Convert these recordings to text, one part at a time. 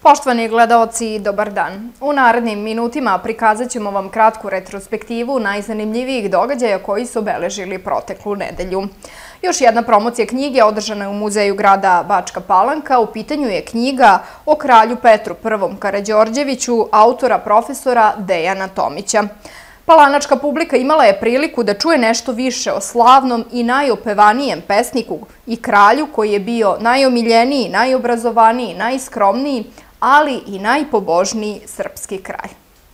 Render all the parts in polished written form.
Poštovani gledaoci, dobar dan. U narednim minutima prikazat ćemo vam kratku retrospektivu najzanimljivijih događaja koji su obeležili proteklu nedelju. Još jedna promocija knjige održana je u Muzeju grada Bačka Palanka. U pitanju je knjiga o kralju Petru I Karađorđeviću, autora profesora Dejana Tomića. Palanačka publika imala je priliku da čuje nešto više o slavnom i najopevanijem pesniku i kralju koji je bio najomiljeniji, najobrazovaniji, najskromniji, ali i najpobožniji srpski kralj.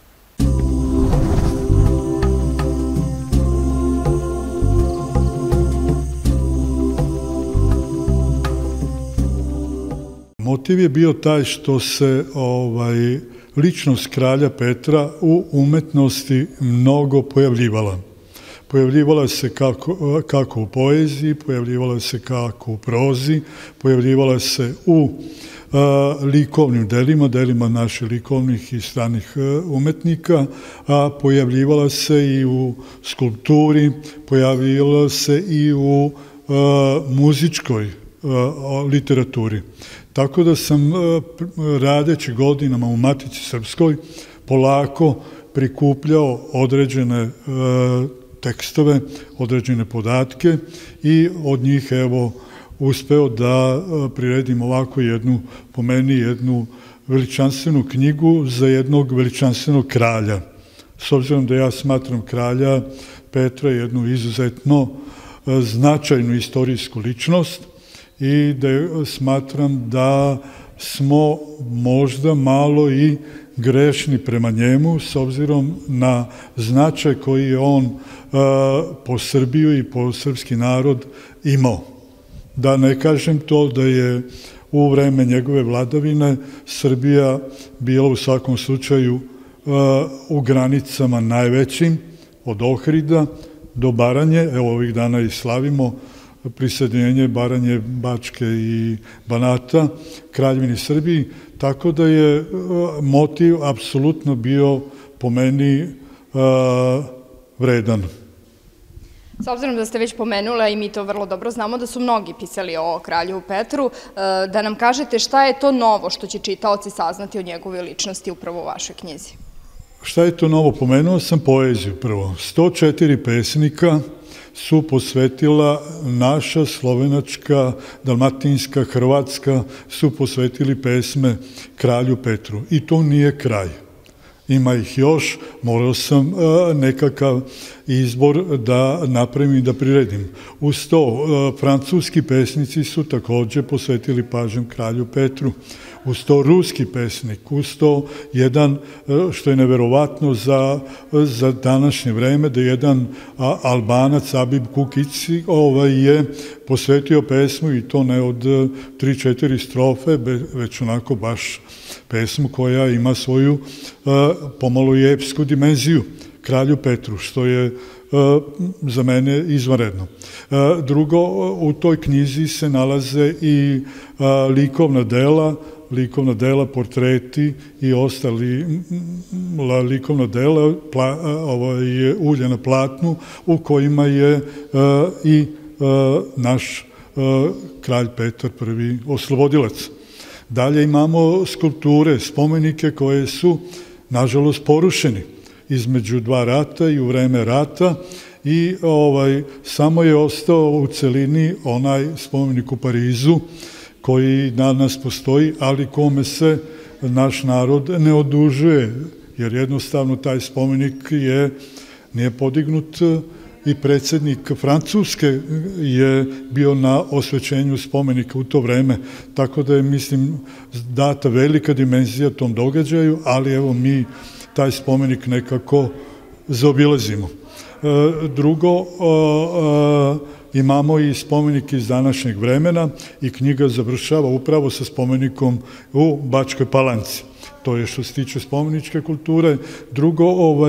Motiv je bio taj što se ličnost kralja Petra u umetnosti mnogo pojavljivala. Pojavljivala se kako u poeziji, pojavljivala se kako u prozi, pojavljivala se u likovnim delima naših likovnih i stranih umetnika, a pojavljivala se i u skulpturi, pojavljivala se i u muzičkoj literaturi. Tako da sam radeći godinama u Matici Srpskoj polako prikupljao određene tekstove, određene podatke i od njih evo uspeo da priredim ovako jednu, po meni, jednu veličanstvenu knjigu za jednog veličanstvenog kralja. S obzirom da ja smatram kralja Petra jednu izuzetno značajnu istorijsku ličnost i da smatram da smo možda malo i grešni prema njemu s obzirom na značaj koji je on po Srbiju i po srpski narod imao. Da ne kažem to da je u vreme njegove vladavine Srbija bila u svakom slučaju u granicama najvećim, od Ohrida do Baranje, evo ovih dana i slavimo prisjedinjenje Baranje, Bačke i Banata, Kraljevini Srbiji, tako da je motiv apsolutno bio po meni vredan. S obzirom da ste već pomenula i mi to vrlo dobro znamo da su mnogi pisali o kralju Petru, da nam kažete šta je to novo što će čitaoci saznati o njegove ličnosti upravo u vašoj knjizi? Šta je to novo? Pomenuo sam poeziju prvo. 104 pesnika su posvetila naša, slovenačka, dalmatinska, hrvatska, su posvetili pesme kralju Petru. I to nije kraj. Ima ih još, morao sam nekakav izbor da napravim i da priredim. Uz to, francuski pesnici su također posvetili pažnju kralju Petru. Uz to ruski pesnik, uz to jedan, što je neverovatno za današnje vreme, da jedan Albanac, Abib Kukić, je posvetio pesmu i to ne od 3-4 strofe, već onako baš pesmu koja ima svoju pomalo i epsku dimenziju, kralju Petru, što je za mene izvanredno. Drugo, u toj knjizi se nalaze i likovna dela, portreti i ostali likovna dela, ulje na platnu, u kojima je i naš kralj Petar I oslobodilac. Dalje imamo skulpture, spomenike koje su, nažalost, porušeni između dva rata i u vreme rata i samo je ostao u celini onaj spomenik u Parizu koji danas postoji, ali kome se naš narod ne odužuje, jer jednostavno taj spomenik nije podignut i predsjednik Francuske je bio na osvećenju spomenika u to vreme, tako da je, mislim, data velika dimenzija tom događaju, ali evo mi taj spomenik nekako zaobilazimo. Drugo, imamo i spomenik iz današnjeg vremena i knjiga završava upravo sa spomenikom u Bačkoj Palanci. To je što se tiče spomeničke kulture. Drugo,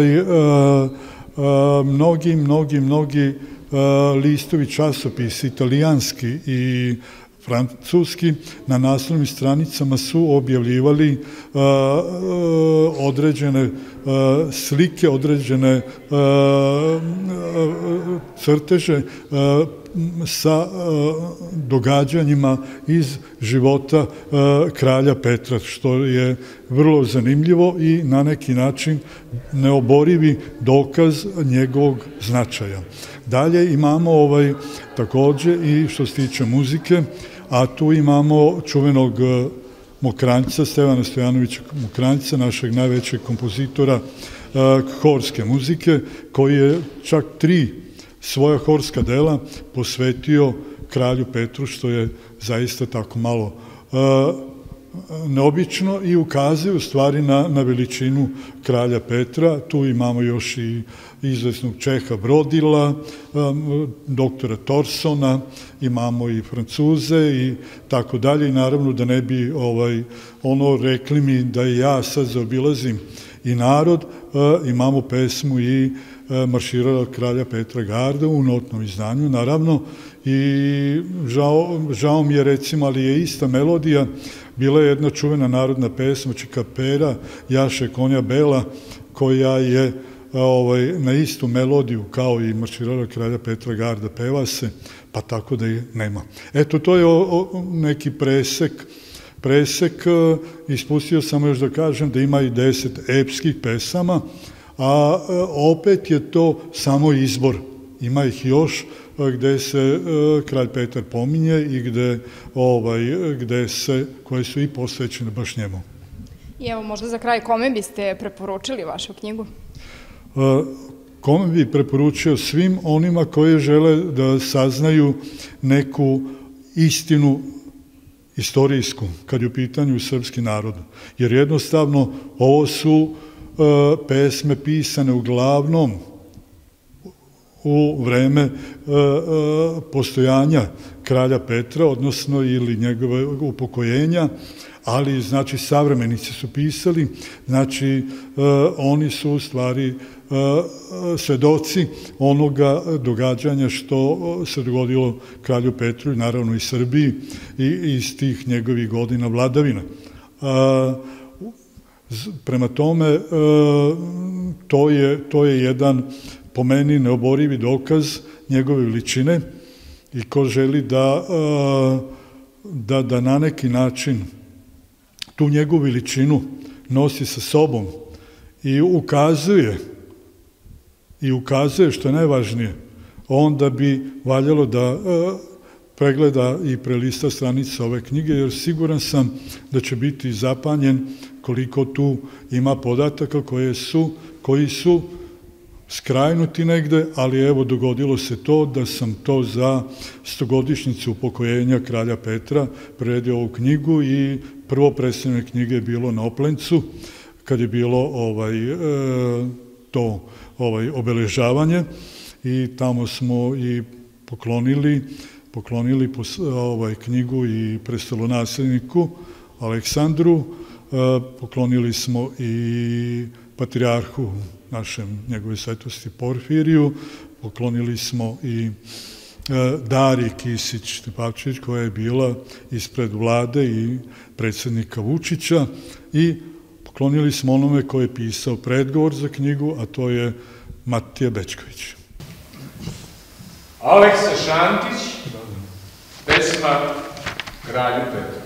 mnogi listovi, časopisi, italijanski i francuski, na naslovnim stranicama su objavljivali određene slike, određene crteže sa događanjima iz života kralja Petra, što je vrlo zanimljivo i na neki način neoborivi dokaz njegovog značaja. Dalje imamo takođe i što se tiče muzike, a tu imamo čuvenog Mokranjca, Stevana Stojanovića Mokranjca, našeg najvećeg kompozitora horske muzike, koji je čak 3 svoja horska dela posvetio kralju Petru, što je zaista tako malo neobično i ukazuje u stvari na veličinu kralja Petra. Tu imamo još i izvesnog Čeha Brodila, doktora Torsona, imamo i Francuze i tako dalje. I naravno da ne bi rekli mi da ja sad zaobilazim i narod, imamo pesmu i Marširala kralja Petra Garda u notnom izdanju, naravno, i žao mi je recimo, ali je ista melodija, bila je jedna čuvena narodna pesma Čikapera, Jaše konja bela, koja je na istu melodiju kao i Marširala kralja Petra Garda peva se, pa tako da je nema. Eto, to je neki presek, ispustio sam još da kažem da ima i 10 epskih pesama, a opet je to samo izbor. Ima ih još gde se kralj Petar pominje i koje su i posvećene baš njemu. I evo, možda za kraj, kome biste preporučili vašu knjigu? Kome bi preporučio? Svim onima koji žele da saznaju neku istinu istorijsku, kad je u pitanju srpski narod. Jer jednostavno ovo su pesme pisane uglavnom u vreme postojanja kralja Petra, odnosno ili njegove upokojenja, ali znači savremenici su pisali, znači oni su u stvari svedoci onoga događanja što se dogodilo kralju Petru i naravno i Srbiji i iz tih njegovih godina vladavina. Prema tome, to je jedan po meni neoborivi dokaz njegove veličine i ko želi da na neki način tu njegovu veličinu nosi sa sobom i ukazuje što je najvažnije, onda bi valjalo da pregleda i prelista stranice ove knjige, jer siguran sam da će biti zapanjen koliko tu ima podataka koji su skrajnuti negde, ali evo dogodilo se to da sam to za 100-godišnjicu upokojenja kralja Petra preredio ovu knjigu i prvo predstavljanje knjige je bilo na Oplencu, kad je bilo to obeležavanje i tamo smo i poklonili knjigu i prestolonasledniku Aleksandru, poklonili smo i patrijarhu našem njegove svetosti Porfiriju, poklonili smo i Dari Kisić-Tepavčević koja je bila ispred vlade i predsjednika Vučića i poklonili smo onome koji je pisao predgovor za knjigu, a to je Matija Bečković. Aleksa Šantić, pesma Kralju Petru.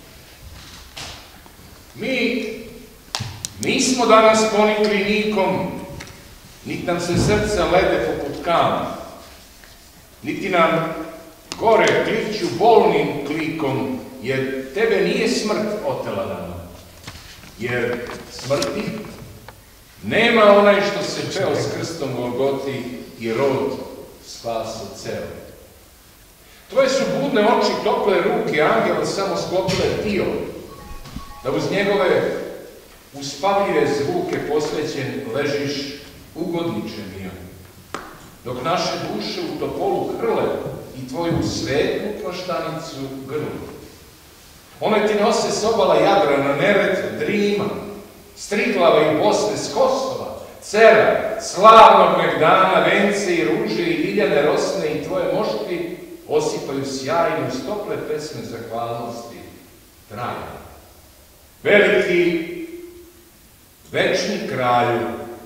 Mi nismo danas ponikli nikom, niti nam se srca lede poput kamena, niti nam gore kliču bolnim klikom, jer tebe nije smrt otela nama. Jer smrti nema onaj što se peo s krstom Golgoti i rod spaso ceo. Tvoje su budne oči, tople ruke, angela samo sklopile tijelo, da uz njegove uspavljive zvuke posvećen ležiš ugodniče mio, dok naše duše u topolu hrle i tvoju svetu plaštanicu grlu. One ti nose s obala Jadrana, Neretve, Drima, Striglava i Bosne, s Kosova, Cera, slavnog Megdana, vence i ruže i ljiljane rosne i tvoje mošti osipaju sjajno iz tople pesme zahvalnosti trajne. Veliki, večni kralju,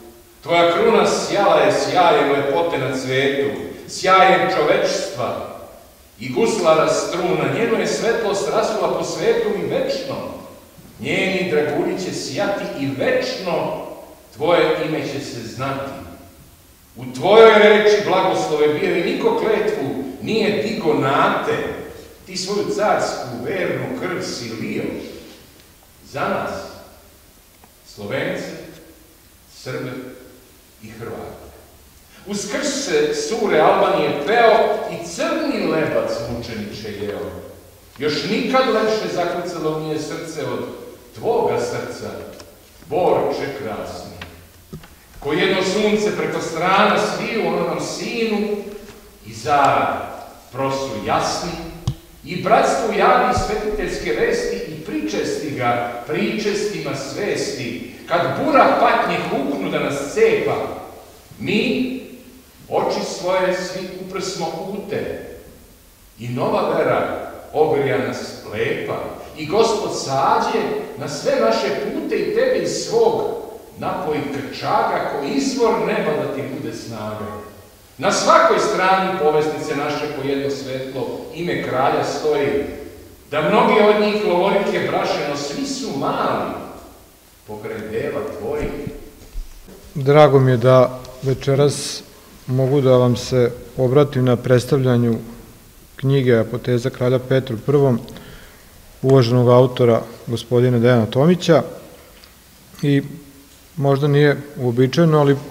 Tvoja kruna sjala je sjajem lepote na cvetu, sjajem čovečstva i guslara struna. Njeno je svetlost rasula po svetu i večno. Njeni dragulji će sjati i večno tvoje ime će se znati. U tvojoj reči blagoslove bio i niko kletvu nije digo nate. Ti svoju carsku vernu krv si lio za nas, Slovence, Srbe i Hrvate. Uskrse sure Albanije peo i crni lebac mučeniče jeo. Još nikad lepše zakucalo mi je srce od tvoga srca, borče krasni. Ko jedno sunce preko strana sviju onom sinu i zara prosu jasni i bratstvu javi svetiteljske vesti i pričesti ga pričestima svesti. Kad bura patnje huknu da nas cepa, mi oči svoje svi uprsmo ute i nova vera ogrija nas lepa i Gospod sađe na sve naše pute i tebe iz svog napoji krčaga ko izvor neba da ti bude snaga. Na svakoj strani povestice naše po jedno svetlo ime kralja stoji, da mnogi od njih lovorike brašeno, svi su mali pokraj dela tvojih. Drago mi je da večeras mogu da vam se obratim na predstavljanju knjige Apoteza kralja Petru I, uvaženog autora gospodina Dejana Tomića, i možda nije uobičajeno, ali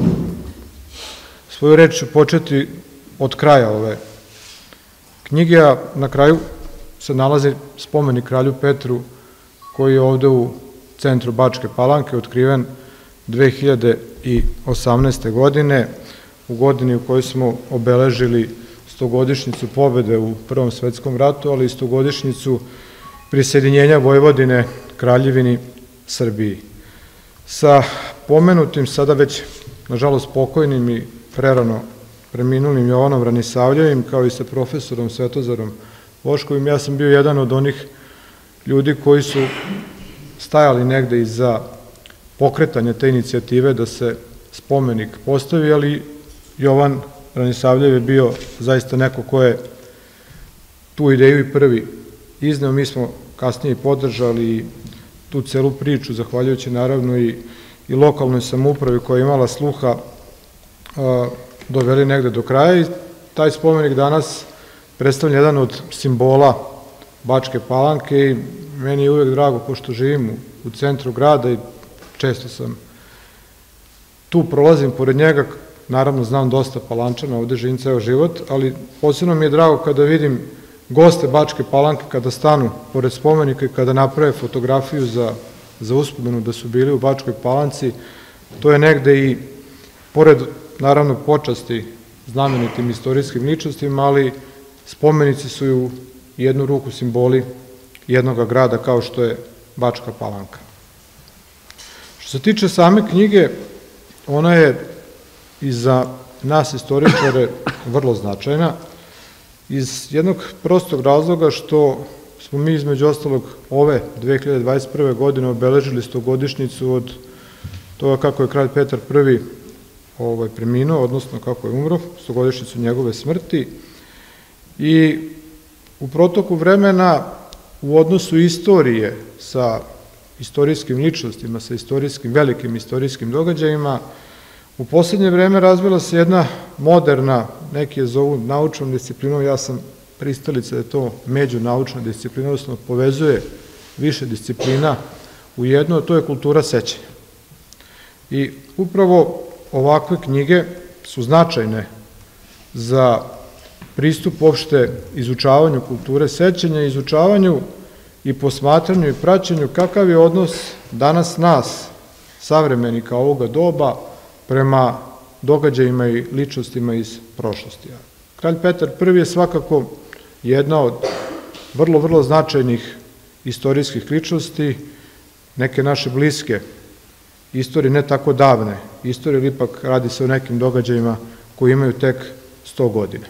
svoju reč ću početi od kraja ove knjige, a na kraju se nalazi spomenik kralju Petru koji je ovde u centru Bačke Palanke otkriven 2018. godine, u godini u kojoj smo obeležili 100-godišnjicu pobede u Prvom svetskom ratu, ali i 100-godišnjicu prisjedinjenja Vojvodine Kraljevini Srbiji. Sa pomenutim, sada već nažalost pokojnim i prerano preminulim Jovanom Ranisavljevim, kao i sa profesorom Svetozarom Boškovim, ja sam bio jedan od onih ljudi koji su stajali negde iza pokretanja te inicijative da se spomenik postavi, ali Jovan Ranisavljev je bio zaista neko ko je tu ideju i prvi izneo. Mi smo kasnije podržali tu celu priču, zahvaljujući naravno i lokalnoj samoupravi koja je imala sluha, doveli negde do kraja, i taj spomenik danas predstavlja jedan od simbola Bačke Palanke i meni je uvek drago, pošto živim u centru grada i često sam tu, prolazim pored njega, naravno znam dosta Palančana, ovde živim ceo život, ali posebno mi je drago kada vidim goste Bačke Palanke kada stanu pored spomenika i kada naprave fotografiju za uspomenu da su bili u Bačkoj Palanci. To je negde i, pored naravno počasti znamenitim istorijskim ličnostima, ali spomenici su i u jednu ruku simboli jednog grada kao što je Bačka Palanka. Što se tiče same knjige, ona je i za nas istoričare vrlo značajna, iz jednog prostog razloga što smo mi između ostalog ove 2021. godine obeležili 100-godišnjicu od toga kako je kralj Petar I preminuo, odnosno kako je umro, 100-godišnjicu njegove smrti, i u protoku vremena u odnosu istorije sa istorijskim ličnostima, sa velikim istorijskim događajima, u poslednje vreme razvila se jedna moderna, neki je zovu naučnom disciplinom, ja sam pristalica da je to međunaučna disciplina, odnosno povezuje više disciplina u jedno, a to je kultura sećanja. I upravo ovakve knjige su značajne za pristup opšte izučavanju kulture sećanja, izučavanju i posmatranju i praćenju kakav je odnos danas nas, savremenika ovoga doba, prema događajima i ličnostima iz prošlosti. Kralj Petar I je svakako jedna od vrlo, vrlo značajnih istorijskih ličnosti, neke naše bliske istorije, ne tako davne istorije, ali ipak radi se o nekim događajima koji imaju tek 100 godina.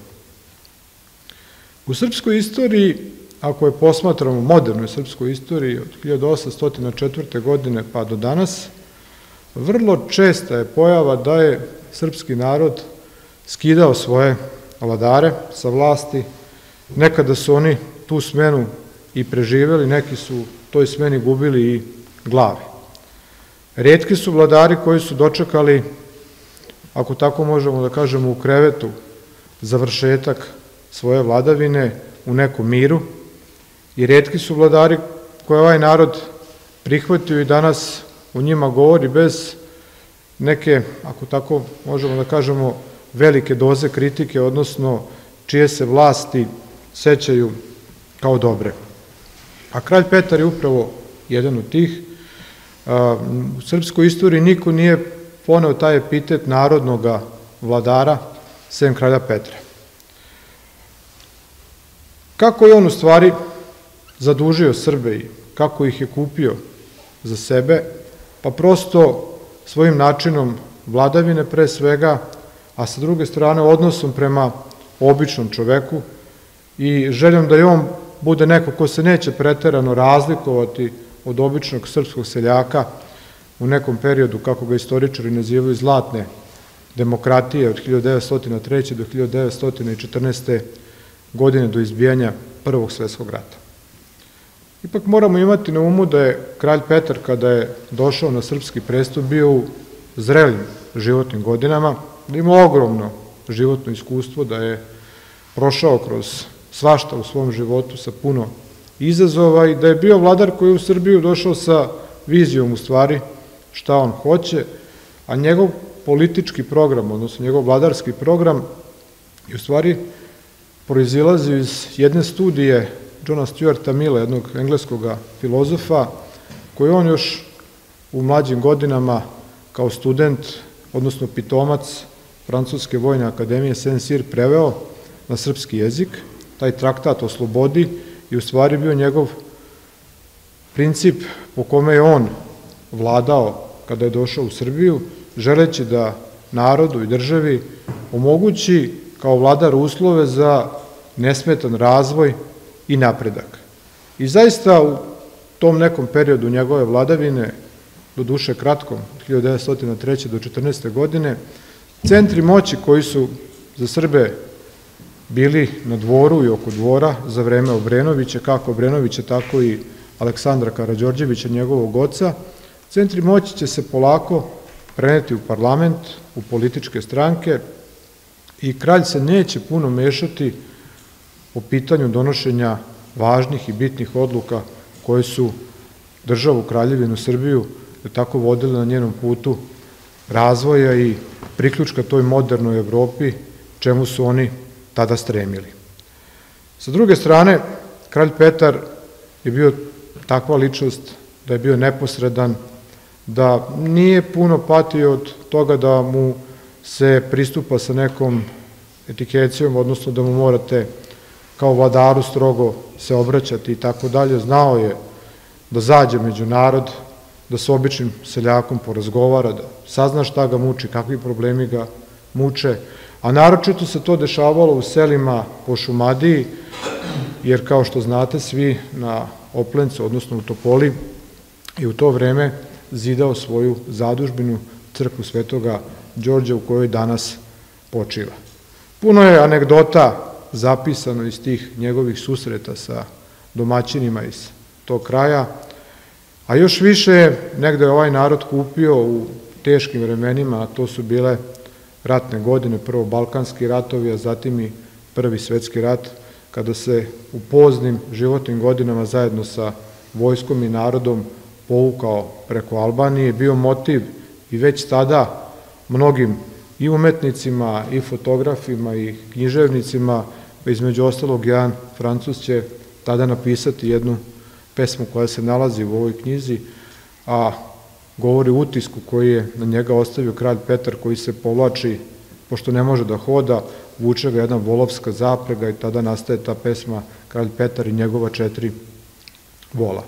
U srpskoj istoriji, ako je posmatramo modernoj srpskoj istoriji od 1804. godine pa do danas, vrlo česta je pojava da je srpski narod skidao svoje vladare sa vlasti. Nekada su oni tu smenu i preživeli, neki su toj smeni gubili i glave. Rijetki su vladari koji su dočekali, ako tako možemo da kažemo, u krevetu završetak svoje vladavine u nekom miru, i rijetki su vladari koje ovaj narod prihvatio i danas u njima govori bez neke, ako tako možemo da kažemo, velike doze kritike, odnosno čije se vlasti sećaju kao dobre. A kralj Petar je upravo jedan od tih. U srpskoj istoriji niko nije poneo taj epitet narodnog vladara sem kralja Petra. Kako je on u stvari zadužio Srbe i kako ih je kupio za sebe? Pa prosto svojim načinom vladavine pre svega, a sa druge strane odnosom prema običnom čoveku i željom da i on bude neko ko se neće preterano razlikovati od običnog srpskog seljaka u nekom periodu, kako ga istoričari nazivaju, zlatne demokratije od 1903. do 1914. godine do izbijanja Prvog svjetskog rata. Ipak moramo imati na umu da je kralj Petar, kada je došao na srpski prestup, bio u zrelim životnim godinama, da ima ogromno životno iskustvo, da je prošao kroz svašta u svom životu sa puno izazova i da je bio vladar koji je u Srbiju došao sa vizijom u stvari šta on hoće, a njegov politički program, odnosno njegov vladarski program, je u stvari proizilazio iz jedne studije Johna Stuarta Milla, jednog engleskog filozofa, koji on još u mlađim godinama kao student, odnosno pitomac Francuske vojne akademije Saint-Cyr preveo na srpski jezik. Taj traktat o slobodi je u stvari bio njegov princip po kome je on vladao kada je došao u Srbiju, želeći da narodu i državi omogući kao vladar uslove za nesmetan razvoj i napredak. I zaista u tom nekom periodu njegove vladavine, do duše kratkom, od 1903. do 14. godine, centri moći koji su za Srbe bili na dvoru i oko dvora za vreme Obrenovića, kako Obrenovića, tako i Aleksandra Karađorđevića, njegovog oca, centri moći će se polako preneti u parlament, u političke stranke i kralj se neće puno mešati po pitanju donošenja važnih i bitnih odluka koje su državu, Kraljevinu Srbiju, tako vodili na njenom putu razvoja i priključka toj modernoj Evropi, čemu su oni tada stremili. Sa druge strane, kralj Petar je bio takva ličnost da je bio neposredan, da nije puno patio od toga da mu se pristupa sa nekom etikecijom, odnosno da mu morate kao vladaru strogo se obraćati i tako dalje. Znao je da zađe među narod, da s običnim seljakom porazgovara, da sazna šta ga muči, kakvi problemi ga muče, a naročito se to dešavalo u selima po Šumadiji, jer kao što znate svi na Oplencu, odnosno u Topoli, i u to vreme zidao svoju zadužbinu, crkvu Svetoga Đorđa, u kojoj danas počiva. Puno je anegdota zapisano iz tih njegovih susreta sa domaćinima iz tog kraja, a još više negde je ovaj narod kupio u teškim vremenima, a to su bile ratne godine, prvo Balkanski ratovi, a zatim i Prvi svetski rat, kada se u poznim životnim godinama zajedno sa vojskom i narodom povukao preko Albanije, bio motiv i već tada mnogim i umetnicima, i fotografima, i književnicima, pa između ostalog jedan Francuz će tada napisati jednu pesmu koja se nalazi u ovoj knjizi, a govori o utisku koji je na njega ostavio kralj Petar, koji se povlači, pošto ne može da hoda, vuče ga jedna volovska zaprega i tada nastaje ta pesma Kralj Petar i njegova 4 vola.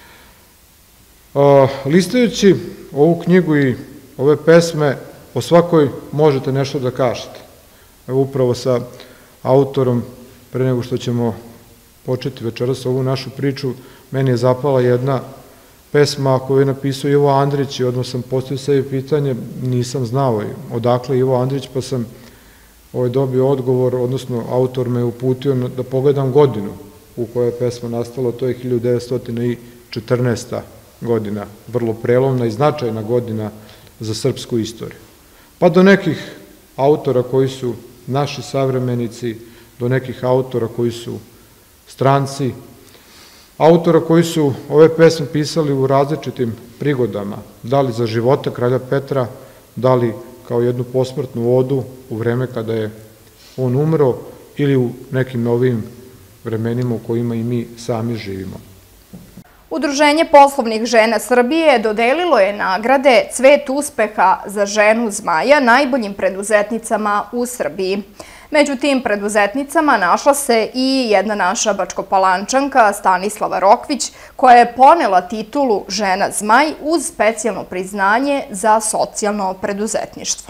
Listajući ovu knjigu i ove pesme, o svakoj možete nešto da kažete. Evo upravo sa autorom, pre nego što ćemo početi večeras ovu našu priču, meni je zapala jedna pesma koju je napisao Ivo Andrić i odmah sam postavio sebi pitanje, nisam znao odakle Ivo Andrić, pa sam dobio odgovor, odnosno autor me uputio da pogledam godinu u kojoj je pesma nastala, to je 1914. godina, vrlo prelomna i značajna godina za srpsku istoriju. Pa do nekih autora koji su naši savremenici, do nekih autora koji su stranci, autora koji su ove pesme pisali u različitim prigodama, da li za života kralja Petra, da li kao jednu posmrtnu odu u vreme kada je on umro ili u nekim novim vremenima u kojima i mi sami živimo. Udruženje poslovnih žena Srbije dodelilo je nagrade Cvet uspeha za ženu zmaja najboljim preduzetnicama u Srbiji. Među tim preduzetnicama našla se i jedna naša bačkopalančanka Stanislava Rokvić, koja je ponela titulu Žena zmaj uz specijalno priznanje za socijalno preduzetništvo.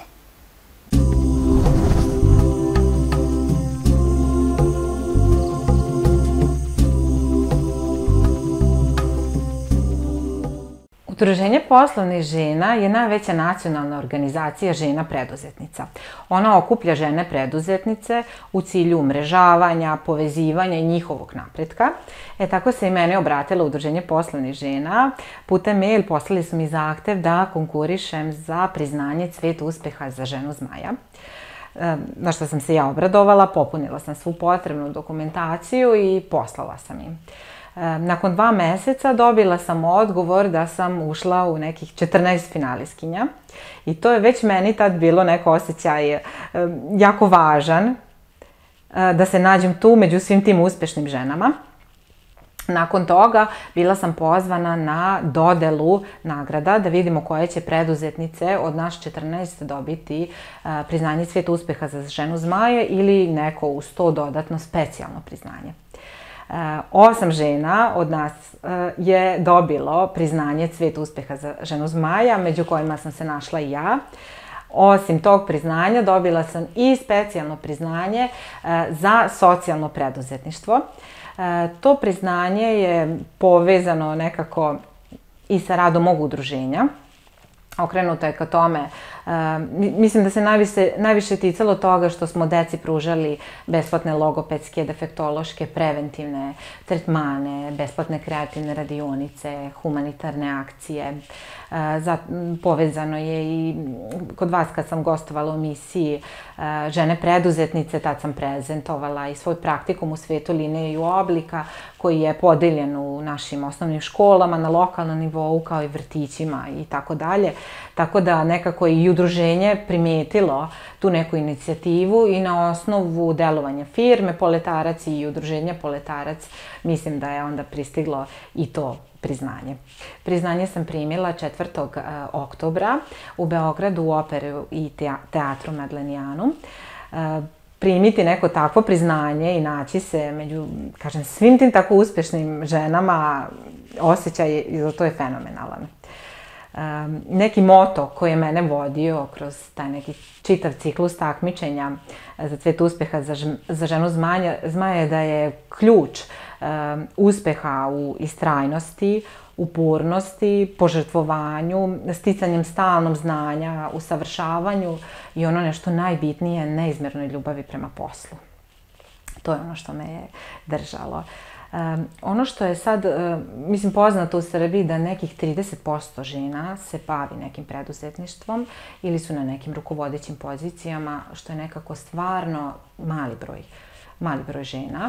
Udruženje poslovnih žena je najveća nacionalna organizacija žena preduzetnica. Ona okuplja žene preduzetnice u cilju umrežavanja, povezivanja i njihovog napretka. Tako se i mene obratilo Udruženje poslovnih žena. Putem mail poslali su mi zahtev da konkurišem za priznanje Cvet uspeha za ženu zmaja. Na što sam se ja obradovala, popunila sam svu potrebnu dokumentaciju i poslala sam im. Nakon 2 meseca dobila sam odgovor da sam ušla u nekih 14 finalistkinja i to je već meni tad bilo neko osjećaj jako važan da se nađem tu među svim tim uspešnim ženama. Nakon toga bila sam pozvana na dodelu nagrada da vidimo koje će preduzetnice od nas 14 dobiti priznanje Cvet uspeha za ženu zmaja ili neko uz to dodatno specijalno priznanje. 8 žena od nas je dobilo priznanje Cvet uspeha za ženu zmaja, među kojima sam se našla i ja. Osim tog priznanja dobila sam i specijalno priznanje za socijalno preduzetništvo. To priznanje je povezano nekako i sa radom mog udruženja. Okrenuto je ka tome, mislim da se najviše ticalo toga što smo deci pružali besplatne logopedske, defektološke, preventivne tretmane, besplatne kreativne radionice, humanitarne akcije. Povezano je i kod vas kad sam gostovala u emisiji Žene preduzetnice, tad sam prezentovala i svoj praktikum u svetu linije i oblika koji je podeljen u našim osnovnim školama na lokalnom nivou kao i vrtićima i tako dalje. Tako da nekako i udruženje primetilo tu neku inicijativu i na osnovu delovanja firme Poletarac i udruženja Poletarac mislim da je onda pristiglo i to priznanje. Priznanje sam primila 4. oktobra u Beogradu u Operu i teatru Madlenijanu. Primiti neko takvo priznanje i naći se među, kažem, svim tim tako uspešnim ženama, osjećaj za to je fenomenalan. Neki moto koji je mene vodio kroz taj neki čitav ciklus takmičenja za Cvet uspeha za ženu zmaja je da je ključ uspeha u istrajnosti, upornosti, požrtvovanju, sticanjem stalnog znanja, usavršavanju i ono nešto najbitnije, neizmjernoj ljubavi prema poslu. To je ono što me je držalo. Ono što je sad, mislim, poznato u Srbiji da nekih 30% žena se bavi nekim preduzetništvom ili su na nekim rukovodećim pozicijama, što je nekako stvarno mali broj žena.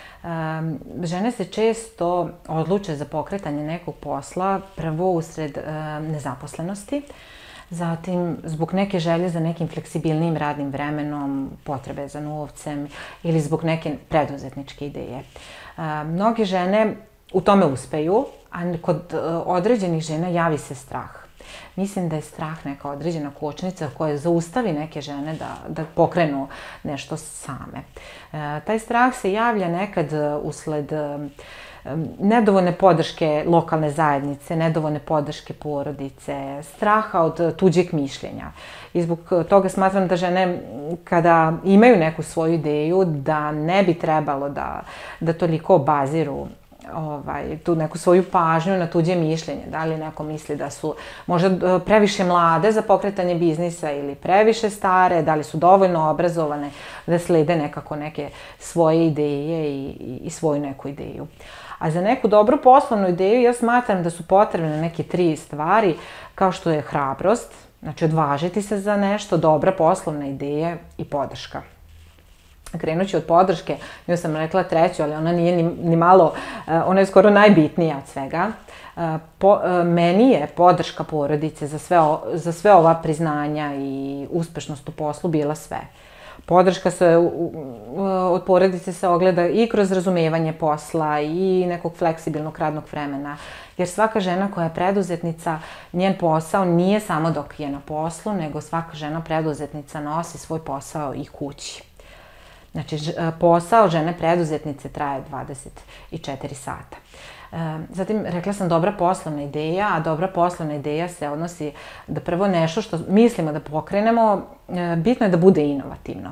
Žene se često odluče za pokretanje nekog posla, prvo usred nezaposlenosti, zatim zbog neke želje za nekim fleksibilnijim radnim vremenom, potrebe za novcem ili zbog neke preduzetničke ideje. Mnoge žene u tome uspeju, a kod određenih žena javi se strah. Mislim da je strah neka određena kočnica koja zaustavi neke žene da pokrenu nešto same. Taj strah se javlja nekad usled nedovoljne podrške lokalne zajednice, nedovoljne podrške porodice, straha od tuđeg mišljenja. I zbog toga smatram da žene kada imaju neku svoju ideju da ne bi trebalo da toliko baziru tu neku svoju pažnju na tuđe mišljenje. Da li neko misli da su možda previše mlade za pokretanje biznisa ili previše stare, da li su dovoljno obrazovane da slede nekako neke svoje ideje i svoju neku ideju. A za neku dobru poslovnu ideju ja smatram da su potrebne neke 3 stvari, kao što je hrabrost, znači odvažiti se za nešto, dobra poslovna ideja i podrška. Krenut ću od podrške, nju sam rekla 3, ali ona nije ni malo, ona je skoro najbitnija od svega. Meni je podrška porodice za sve ova priznanja i uspešnost u poslu bila sve. Podrška od porodice se ogleda i kroz razumevanje posla i nekog fleksibilnog radnog vremena, jer svaka žena koja je preduzetnica, njen posao nije samo dok je na poslu, nego svaka žena preduzetnica nosi svoj posao i kući. Znači, posao žene preduzetnice traje 24 sata. Zatim, rekla sam dobra poslovna ideja, a dobra poslovna ideja se odnosi da prvo nešto što mislimo da pokrenemo, bitno je da bude inovativno.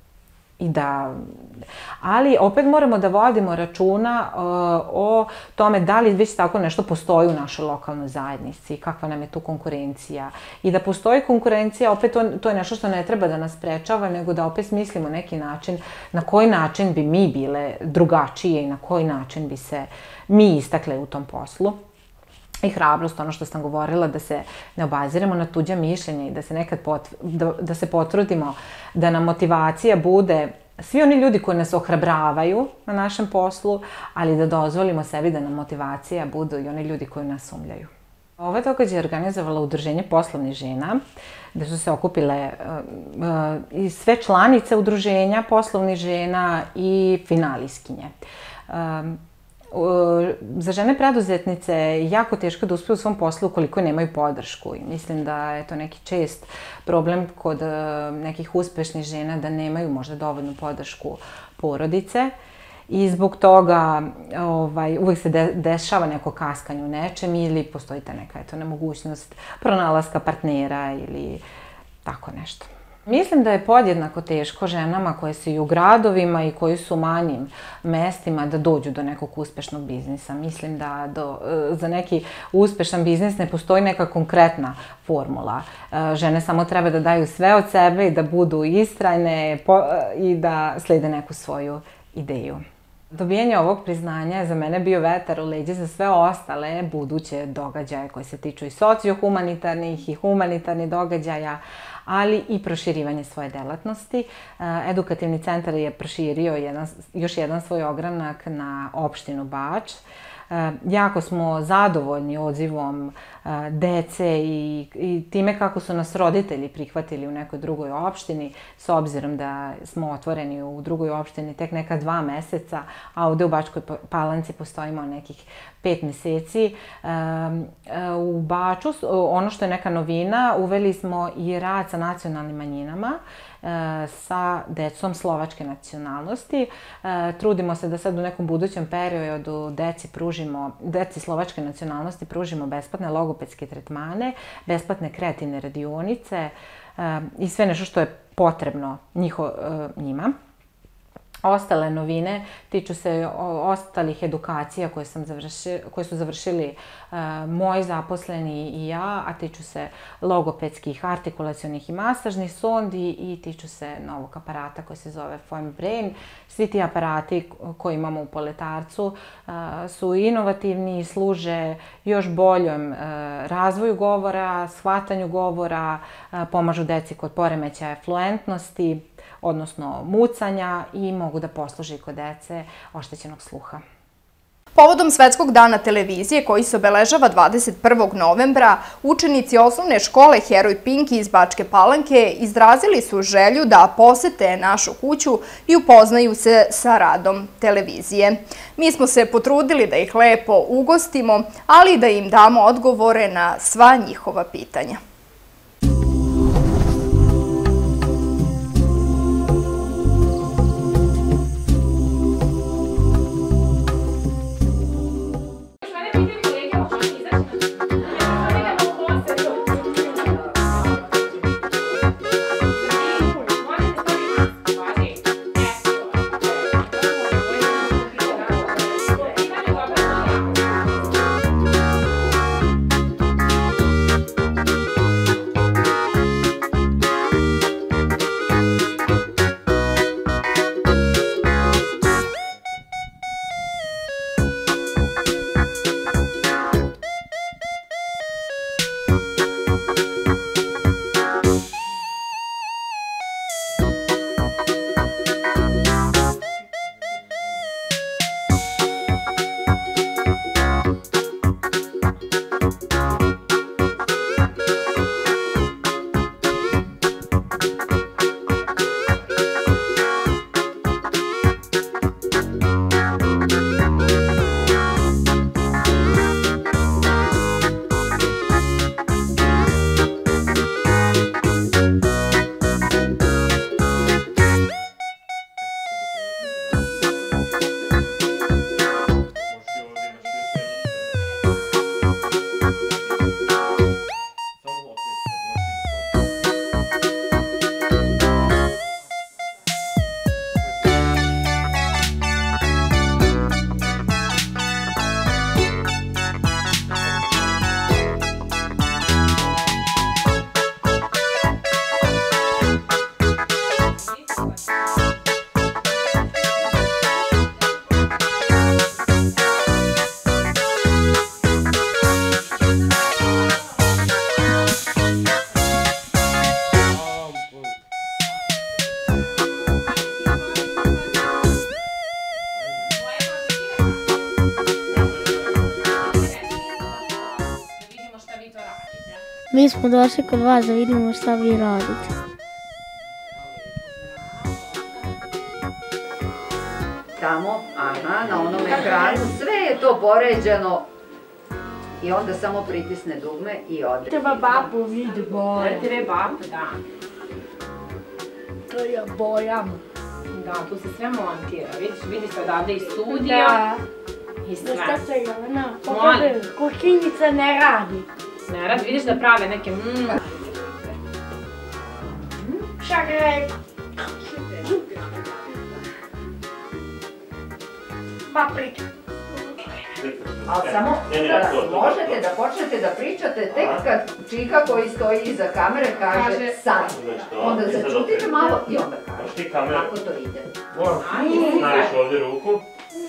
Ali opet moramo da vodimo računa o tome da li već tako nešto postoji u našoj lokalnoj zajednici, kakva nam je tu konkurencija. I da postoji konkurencija, opet to je nešto što ne treba da nas sprečava, nego da opet smislimo neki način na koji način bi mi bile drugačije i na koji način bi se mi istakle u tom poslu. I hrabrost, ono što sam govorila, da se ne obaziremo na tuđa mišljenja i da se nekad da se potrudimo da nam motivacija bude svi oni ljudi koji nas ohrabravaju na našem poslu, ali da dozvolimo sebi da nam motivacija budu i oni ljudi koji nas sumnjaju. Ovaj događaj je organizovala Udruženje poslovnih žena, gde su se okupile i sve članice Udruženja poslovnih žena i finalistkinje. Za žene preduzetnice je jako teško da uspeju u svom poslu ukoliko nemaju podršku. I mislim da je to neki čest problem kod nekih uspešnih žena da nemaju možda dovoljnu podršku porodice. I zbog toga uvek se dešava neko kaskanje u nečem ili postoji ta neka nemogućnost pronalaska partnera ili tako nešto. Mislim da je podjednako teško ženama koje su i u gradovima i koji su u manjim mestima da dođu do nekog uspešnog biznisa. Mislim da za neki uspešan biznis ne postoji neka konkretna formula. Žene samo treba da daju sve od sebe i da budu istrajne i da slede neku svoju ideju. Dobijanje ovog priznanja je za mene bio vetar u leđa za sve ostale buduće događaje koji se tiču i sociohumanitarnih i humanitarnih događaja, ali i proširivanje svoje delatnosti. Edukativni centar je proširio još jedan svoj ogranak na opštinu Bač. Jako smo zadovoljni odzivom dece i time kako su nas roditelji prihvatili u nekoj drugoj opštini, s obzirom da smo otvoreni u drugoj opštini tek neka 2 meseca, a ovde u Bačkoj Palanci postojimo nekih 5 meseci. U Baču, ono što je neka novina, uveli smo i rad sa nacionalnim manjinama, sa decom slovačke nacionalnosti. Trudimo se da sad u nekom budućem periodu deci slovačke nacionalnosti pružimo besplatne logopedske tretmane, besplatne kreativne radionice i sve nešto što je potrebno njima. Ostale novine tiču se ostalih edukacija koje su završili moji zaposleni i ja, a tiču se logopedskih, artikulacionih i masažnih sondi i tiču se novog aparata koji se zove Form Brain. Svi ti aparati koje imamo u Poletarcu su inovativni i služe još boljem razvoju govora, shvatanju govora, pomažu deci kod poremećaja fluentnosti, odnosno mucanja i mogu da posluže kod dece oštećenog sluha. Povodom Svetskog dana televizije koji se obeležava 21. novembra, učenici osnovne škole Heroj Pinki iz Bačke Palanke izrazili su želju da posete našu kuću i upoznaju se sa radom televizije. Mi smo se potrudili da ih lepo ugostimo, ali i da im damo odgovore na sva njihova pitanja. Mi smo došli kod vas da vidimo šta vi radite. Tamo, aha, na onom ekranu, sve je to poređeno i onda samo pritisne dugme i ode. Treba babu vidi boja. RTV babu, da. To ja bojam. Da, tu se sve montira. Vidi se odavde i studio i sve. Šta se Jovana? Pokaže, kuhinjica ne radi. Ne radi, vidiš da prave neke Šagrej. Paprika. Ali samo možete da počnete da pričate tek kad čika koji stoji iza kamere kaže sad. Onda začutite malo i onda kaže. Kako to ide? Staviš ovdje ruku.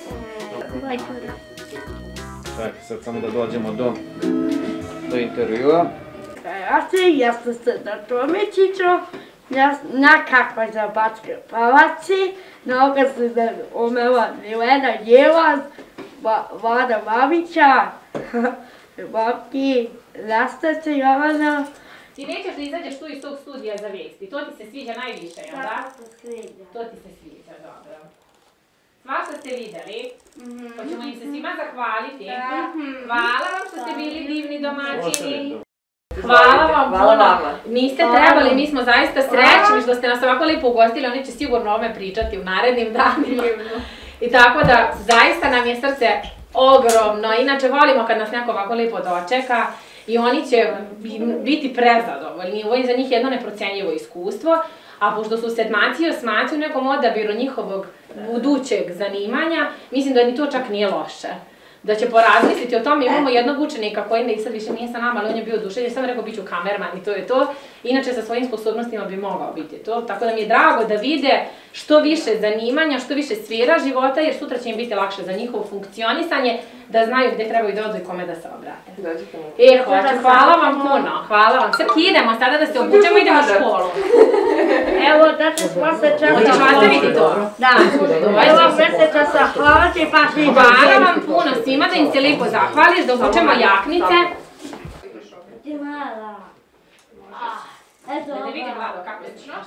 Čekaj, sad samo da dođemo do intervjua. Ja sam se na Tomičiću, na kakvoj za Bačke Palaci, mnogo se da umela Milena Jelas, Vlada Mamića, Babki, Nastaća Jovana. Ti nećeš da izađeš tu iz tog studija za vesti, to ti se sviđa najviše, jel da? To ti se sviđa, dobro. Svašta ste videli, hoćemo im se svima zahvaliti. Hvala vam što ste bili divni domaćini. Hvala vam puno. Niste trebali, mi smo zaista srećni što ste nas ovako lijepo ugostili, oni će sigurno o ome pričati u narednim danima. I tako da, zaista nam je srce ogromno, inače volimo kad nas neko ovako lijepo dočeka i oni će biti prezadovoljni, ovo je za njih jedno neprocenjivo iskustvo, a pošto su sedmaci i osmaci u nekom odabiru njihovog budućeg zanimanja, mislim da ni to čak nije loše. Da će porazmisliti o tom, imamo jednog učenika koji sad više nije sa nama, ali on je bio oduševljen, sam rekao bit ću kamerman i to je to. Inače sa svojim sposobnostima bi mogao biti to, tako da mi je drago da vide što više zanimanja, što više sfera života, jer sutra će im biti lakše za njihovo funkcionisanje, da znaju gde trebaju da odu i kome da se obrate. Hoću, hvala vam puno, hvala vam. Sad idemo sada da se obučemo i idemo u školu. Evo, da ću posle časa. Hoćeš nastaviti to? Da. Evo, posle časa, hvala ti pa svi. Hvala vam puno svima da im se lijepo zahvališ, da obučemo jaknice. Ti mala. Eto, Da vidim, Vlado, kako si noš?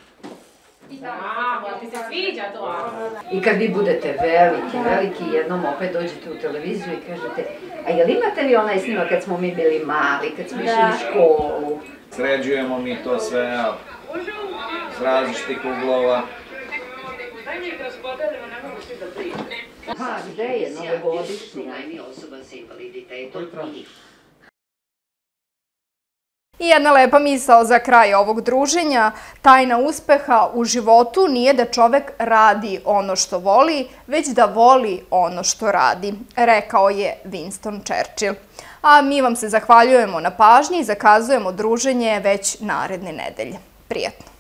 Jel ti se sviđa to? I kad vi budete veliki, jednom opet dođete u televiziju i kažete, a jel imate vi onaj snimak kad smo mi bili mali, kad smo išli u školu? Sređujemo mi to sve s različitih uglova. Pa, gde je novogodišnja? I jedna lepa misao za kraj ovog druženja. Tajna uspeha u životu nije da čovek radi ono što voli, već da voli ono što radi, rekao je Winston Churchill. A mi vam se zahvaljujemo na pažnji i zakazujemo druženje već naredne nedelje. Prijetno!